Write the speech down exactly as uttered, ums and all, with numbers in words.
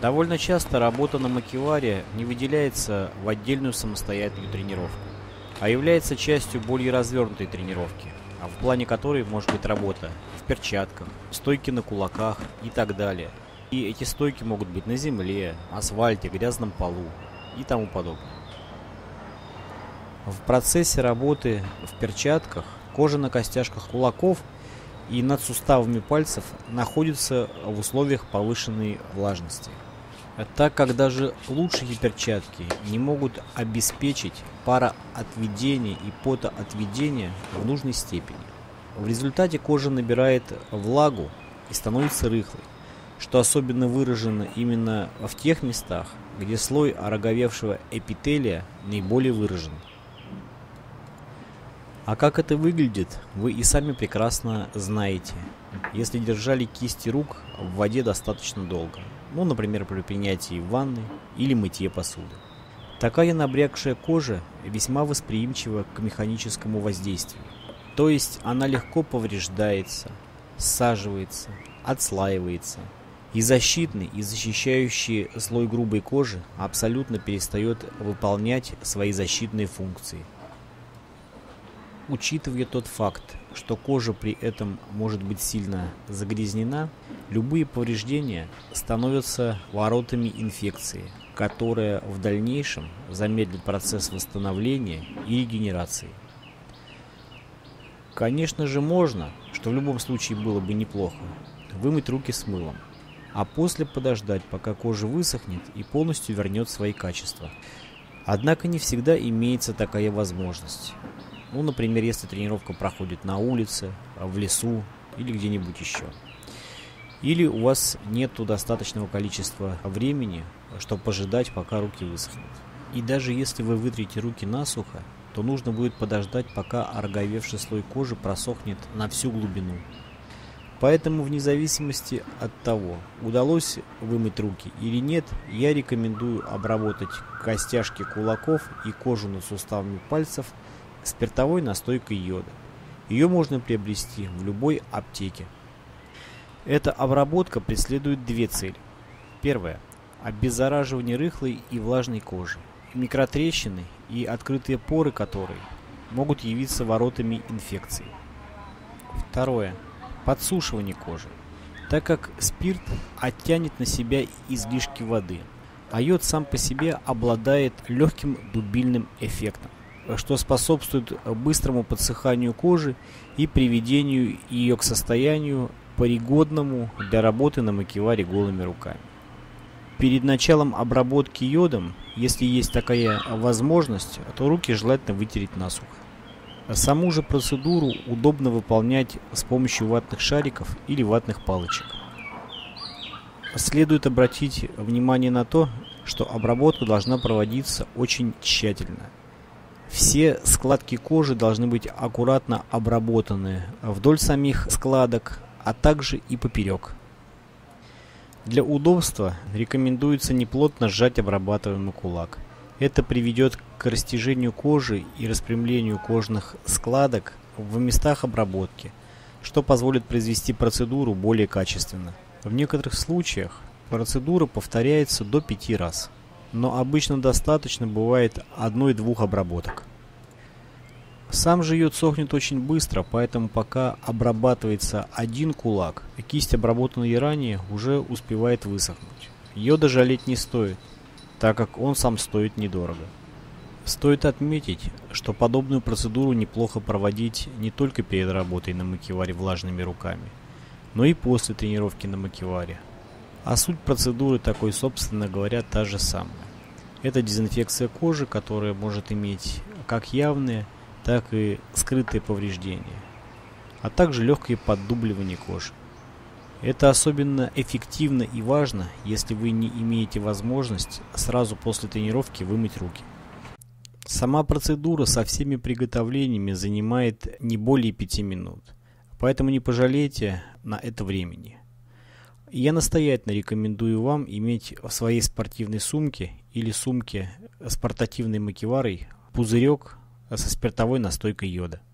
Довольно часто работа на макеваре не выделяется в отдельную самостоятельную тренировку, а является частью более развернутой тренировки, а в плане которой может быть работа в перчатках, стойки на кулаках и так далее. И эти стойки могут быть на земле, асфальте, грязном полу и тому подобное. В процессе работы в перчатках кожа на костяшках кулаков и над суставами пальцев находится в условиях повышенной влажности, так как даже лучшие перчатки не могут обеспечить пароотведение и потоотведение в нужной степени. В результате кожа набирает влагу и становится рыхлой, что особенно выражено именно в тех местах, где слой ороговевшего эпителия наиболее выражен. А как это выглядит, вы и сами прекрасно знаете, если держали кисти рук в воде достаточно долго, ну, например, при принятии ванны или мытье посуды. Такая набрякшая кожа весьма восприимчива к механическому воздействию, то есть она легко повреждается, саживается, отслаивается, и защитный и защищающий слой грубой кожи абсолютно перестает выполнять свои защитные функции. Учитывая тот факт, что кожа при этом может быть сильно загрязнена, любые повреждения становятся воротами инфекции, которая в дальнейшем замедлит процесс восстановления и регенерации. Конечно же можно, что в любом случае было бы неплохо, вымыть руки с мылом, а после подождать, пока кожа высохнет и полностью вернет свои качества. Однако не всегда имеется такая возможность. Ну, например, если тренировка проходит на улице, в лесу или где-нибудь еще. Или у вас нет достаточного количества времени, чтобы пожидать, пока руки высохнут. И даже если вы вытрете руки насухо, то нужно будет подождать, пока ороговевший слой кожи просохнет на всю глубину. Поэтому, вне зависимости от того, удалось вымыть руки или нет, я рекомендую обработать костяшки кулаков и кожу над суставами пальцев спиртовой настойкой йода. Ее можно приобрести в любой аптеке. Эта обработка преследует две цели. Первая – обеззараживание рыхлой и влажной кожи, микротрещины и открытые поры которой могут явиться воротами инфекции. Второе – подсушивание кожи, так как спирт оттянет на себя излишки воды, а йод сам по себе обладает легким дубильным эффектом, что способствует быстрому подсыханию кожи и приведению ее к состоянию, пригодному для работы на макеваре голыми руками. Перед началом обработки йодом, если есть такая возможность, то руки желательно вытереть насухо. Саму же процедуру удобно выполнять с помощью ватных шариков или ватных палочек. Следует обратить внимание на то, что обработка должна проводиться очень тщательно. Все складки кожи должны быть аккуратно обработаны вдоль самих складок, а также и поперек. Для удобства рекомендуется неплотно сжать обрабатываемый кулак. Это приведет к растяжению кожи и распрямлению кожных складок в местах обработки, что позволит произвести процедуру более качественно. В некоторых случаях процедура повторяется до пяти раз. Но обычно достаточно бывает одной-двух обработок. Сам же йод сохнет очень быстро, поэтому пока обрабатывается один кулак, кисть, обработанная ранее, уже успевает высохнуть. Йода жалеть не стоит, так как он сам стоит недорого. Стоит отметить, что подобную процедуру неплохо проводить не только перед работой на макеваре влажными руками, но и после тренировки на макеваре. А суть процедуры такой, собственно говоря, та же самая. Это дезинфекция кожи, которая может иметь как явные, так и скрытые повреждения, а также легкое поддубливание кожи. Это особенно эффективно и важно, если вы не имеете возможность сразу после тренировки вымыть руки. Сама процедура со всеми приготовлениями занимает не более пяти минут, поэтому не пожалейте на это времени. Я настоятельно рекомендую вам иметь в своей спортивной сумке или сумке с портативной макеварой пузырек со спиртовой настойкой йода.